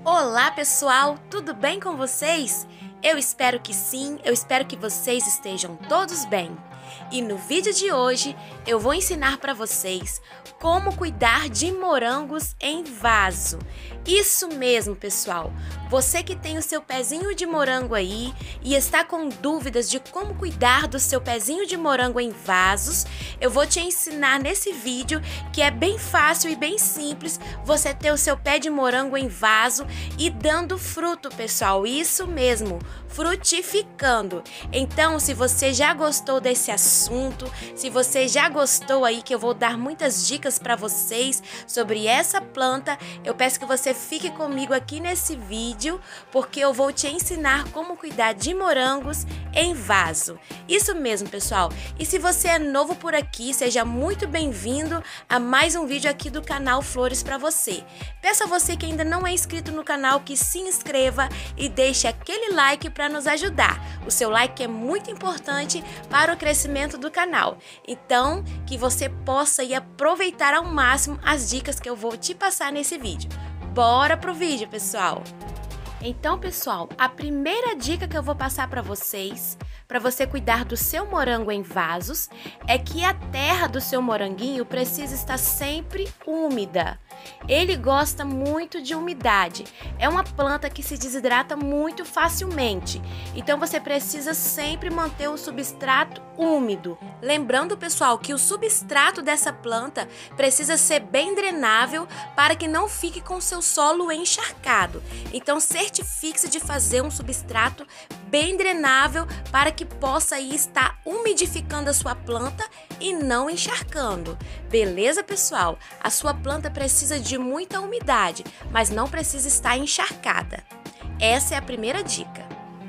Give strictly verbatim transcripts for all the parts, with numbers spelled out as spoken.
Olá pessoal, tudo bem com vocês? Eu espero que sim, eu espero que vocês estejam todos bem. E no vídeo de hoje eu vou ensinar para vocês como cuidar de morangos em vaso. Isso mesmo, pessoal. Você que tem o seu pezinho de morango aí e está com dúvidas de como cuidar do seu pezinho de morango em vasos, eu vou te ensinar nesse vídeo que é bem fácil e bem simples você ter o seu pé de morango em vaso e dando fruto, pessoal. Isso mesmo, frutificando. Então, se você já gostou desse assunto, se você já gostou aí que eu vou dar muitas dicas para vocês sobre essa planta, eu peço que você fique comigo aqui nesse vídeo, porque eu vou te ensinar como cuidar de morangos em vaso. Isso mesmo, pessoal. E se você é novo por aqui, seja muito bem-vindo a mais um vídeo aqui do canal Flores para você. Peço a você que ainda não é inscrito no canal que se inscreva e deixe aquele like para nos ajudar. O seu like é muito importante para o crescimento do canal. Então, que você possa ir aproveitar ao máximo as dicas que eu vou te passar nesse vídeo. Bora pro vídeo, pessoal! Então, pessoal, a primeira dica que eu vou passar para vocês, para você cuidar do seu morango em vasos, é que a terra do seu moranguinho precisa estar sempre úmida. Ele gosta muito de umidade. É uma planta que se desidrata muito facilmente. Então você precisa sempre manter o substrato úmido. Lembrando, pessoal, que o substrato dessa planta precisa ser bem drenável para que não fique com seu solo encharcado. Então certifique-se de fazer um substrato bem drenável para que possa aí estar umidificando a sua planta e não encharcando. Beleza, pessoal? A sua planta precisa de muita umidade, mas não precisa estar encharcada. Essa é a primeira dica.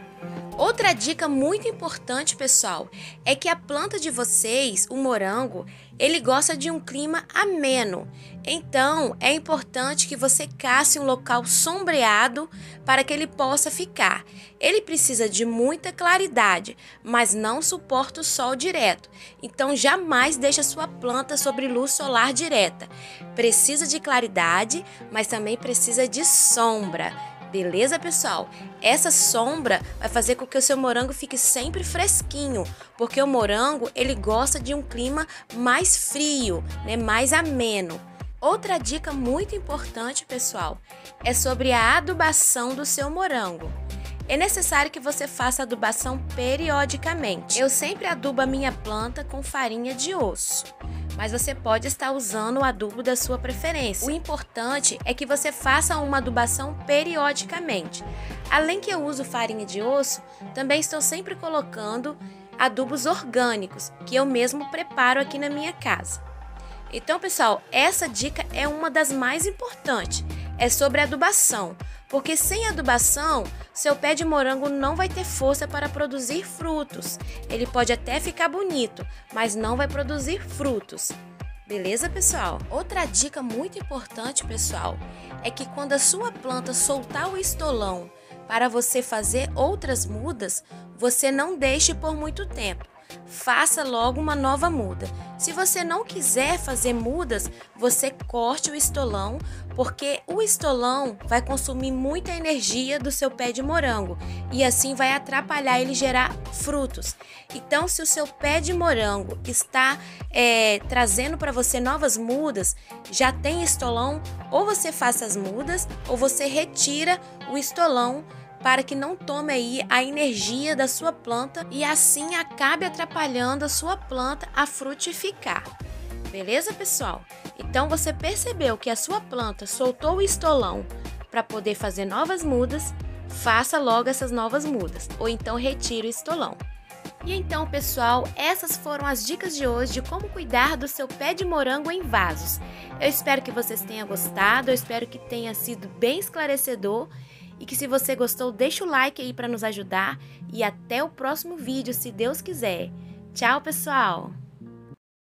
Outra dica muito importante, pessoal, é que a planta de vocês, o morango, ele gosta de um clima ameno. Então, é importante que você casse um local sombreado para que ele possa ficar. Ele precisa de muita claridade, mas não suporta o sol direto. Então, jamais deixe a sua planta sobre luz solar direta. Precisa de claridade, mas também precisa de sombra. Beleza, pessoal? Essa sombra vai fazer com que o seu morango fique sempre fresquinho, porque o morango, ele gosta de um clima mais frio, né? Mais ameno. Outra dica muito importante, pessoal, é sobre a adubação do seu morango. É necessário que você faça adubação periodicamente. Eu sempre adubo a minha planta com farinha de osso, mas você pode estar usando o adubo da sua preferência. O importante é que você faça uma adubação periodicamente. Além que eu uso farinha de osso, também estou sempre colocando adubos orgânicos, que eu mesmo preparo aqui na minha casa. Então, pessoal, essa dica é uma das mais importantes, é sobre adubação, porque sem adubação, seu pé de morango não vai ter força para produzir frutos. Ele pode até ficar bonito, mas não vai produzir frutos. Beleza, pessoal? Outra dica muito importante, pessoal, é que quando a sua planta soltar o estolão para você fazer outras mudas, você não deixe por muito tempo. Faça logo uma nova muda. Se você não quiser fazer mudas, você corte o estolão, porque o estolão vai consumir muita energia do seu pé de morango e assim vai atrapalhar ele gerar frutos. Então, se o seu pé de morango está é, trazendo para você novas mudas, já tem estolão, ou você faça as mudas ou você retira o estolão para que não tome aí a energia da sua planta e assim acabe atrapalhando a sua planta a frutificar. Beleza, pessoal? Então você percebeu que a sua planta soltou o estolão para poder fazer novas mudas, faça logo essas novas mudas, ou então retire o estolão. E então, pessoal, essas foram as dicas de hoje de como cuidar do seu pé de morango em vasos. Eu espero que vocês tenham gostado, eu espero que tenha sido bem esclarecedor. E que se você gostou, deixa o like aí para nos ajudar. E até o próximo vídeo, se Deus quiser. Tchau, pessoal!